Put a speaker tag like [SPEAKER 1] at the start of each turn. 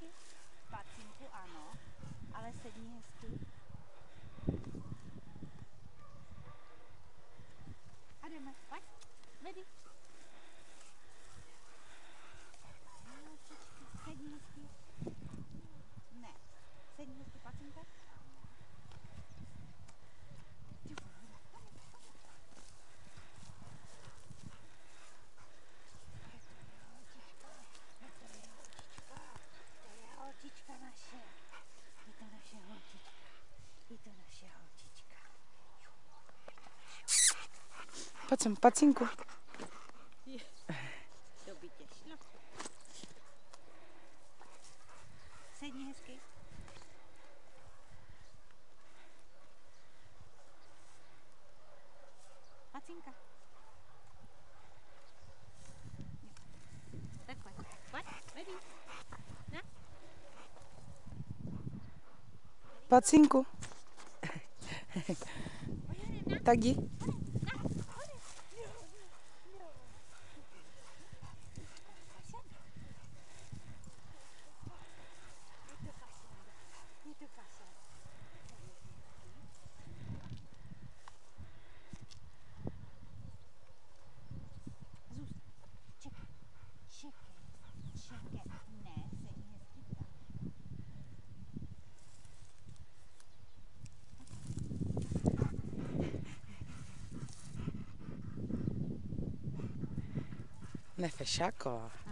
[SPEAKER 1] hezky. Pacinku ano, ale sedni hezky. A jdeme, pojď, vedy. Sedni hezky. Ne, sedni hezky, pacinka. Holčička naše. Je to naše holčička. Je to naše holčička.
[SPEAKER 2] Pojď sem, pacinku.
[SPEAKER 1] To by tě šlo. Sedni hezky. Pacinka. Takhle. Pojď, vedí. Ne?
[SPEAKER 2] Pacinku. Tak jdi.
[SPEAKER 1] Čekej. Ne, sedni hezky tak.
[SPEAKER 2] Nefešáko.